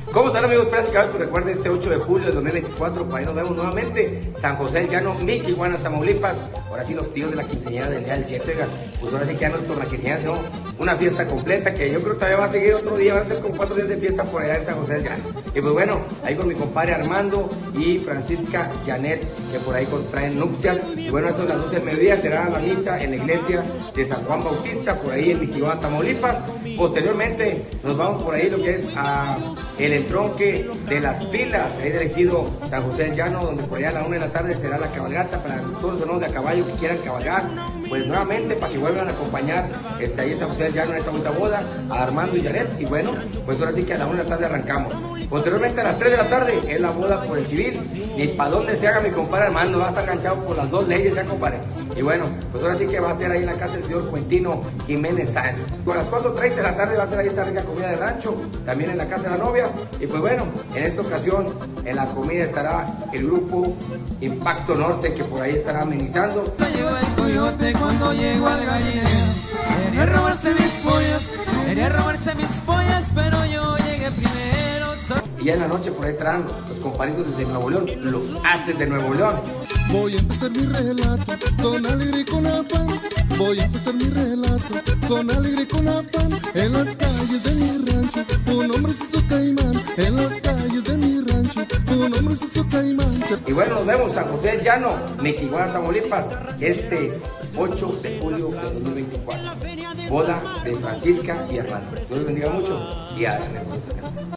¿Cómo están, amigos? Pues recuerden, este 8 de julio del 2024, para ahí nos vemos nuevamente. San José del Llano, Miquihuana, Tamaulipas. Ahora sí, los tíos de la quinceañera del día del 7, pues ahora sí que ya no es por la quinceañera, sino una fiesta completa, que yo creo que todavía va a seguir otro día, van a ser como 4 días de fiesta por allá en San José del Llano. Y pues bueno, ahí con mi compadre Armando y Francisca Janet, que por ahí contraen nupcias. Y bueno, eso a las 12 del mediodía será la misa en la iglesia de San Juan Bautista, por ahí en Miquihuana, Tamaulipas. Posteriormente nos vamos por ahí lo que es a el entronque de las pilas, ahí del ejido San José del Llano, donde por allá a la 1 de la tarde será la cabalgata para todos los hermanos de a caballo que quieran cabalgar, pues nuevamente para que vuelvan a acompañar ahí en San José del Llano en esta bonita boda a Armando y Janet. Y bueno, pues ahora sí que a la 1 de la tarde arrancamos. Posteriormente a las 3 de la tarde es la boda por el civil, ni para dónde se haga mi compadre Armando, va a estar enganchado por las dos leyes ya, compadre. Y bueno, pues ahora sí que va a ser ahí en la casa del señor Quentino Jiménez Sáenz. A las 4:30 de la tarde va a ser ahí esta rica comida de rancho, también en la casa de la novia. Y pues bueno, en esta ocasión en la comida estará el grupo Impacto Norte, que por ahí estará amenizando. Llegó el coyote cuando llegó al gallinero, quería robarse mis pollas, pero yo llegué primero. Y ya en la noche por ahí estarán los compañeros desde Nuevo León, los Haces de Nuevo León. Voy a empezar mi relato con alegría y con afán. Voy a empezar mi relato con alegría y con afán. En las calles de mi rancho, un hombre se hizo caimán. En las calles de mi rancho, un hombre se hizo caimán. Y bueno, nos vemos San José del Llano, Miquihuana, Tamaulipas, este 8 de julio de 2024. Boda de Francisca y Armando. Dios los bendiga mucho y háganle.